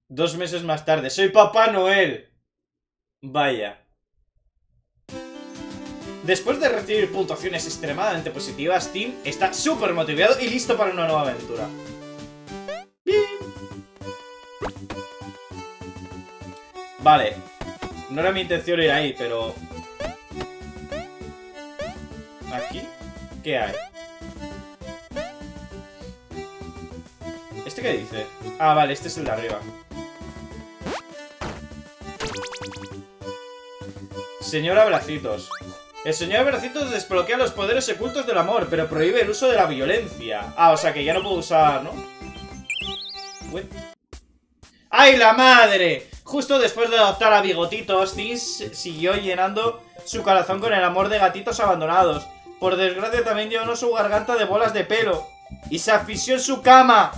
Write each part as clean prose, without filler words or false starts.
2 meses más tarde. ¡Soy Papá Noel! Vaya. Después de recibir puntuaciones extremadamente positivas, Tim está súper motivado y listo para una nueva aventura. Bien. Vale. No era mi intención ir ahí, pero... ¿Aquí? ¿Qué hay? ¿Este qué dice? Ah, vale, este es el de arriba. Señor Abracitos. El señor Abracitos desbloquea los poderes ocultos del amor, pero prohíbe el uso de la violencia. Ah, o sea que ya no puedo usar, ¿no? Uy. ¡Ay, la madre! Justo después de adoptar a Bigotitos, Tim siguió llenando su corazón con el amor de gatitos abandonados. Por desgracia también llenó su garganta de bolas de pelo. Y se asfixió en su cama.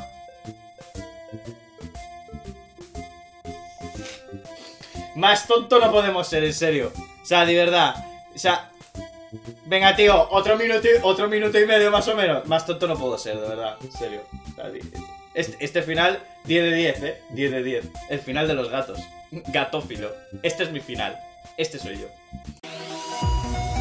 Más tonto no podemos ser, en serio. O sea, de verdad. O sea... Venga, tío, otro minuto y medio más o menos. Más tonto no puedo ser, de verdad. En serio. O sea, este final, 10 de 10, 10 de 10. El final de los gatos. Gatófilo. Este es mi final. Este soy yo.